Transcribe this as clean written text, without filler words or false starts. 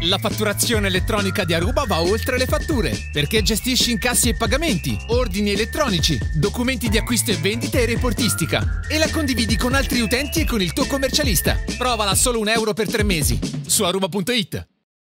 La fatturazione elettronica di Aruba va oltre le fatture, perché gestisci incassi e pagamenti, ordini elettronici, documenti di acquisto e vendita e reportistica, e la condividi con altri utenti e con il tuo commercialista. Provala a solo €1 per 3 mesi su aruba.it.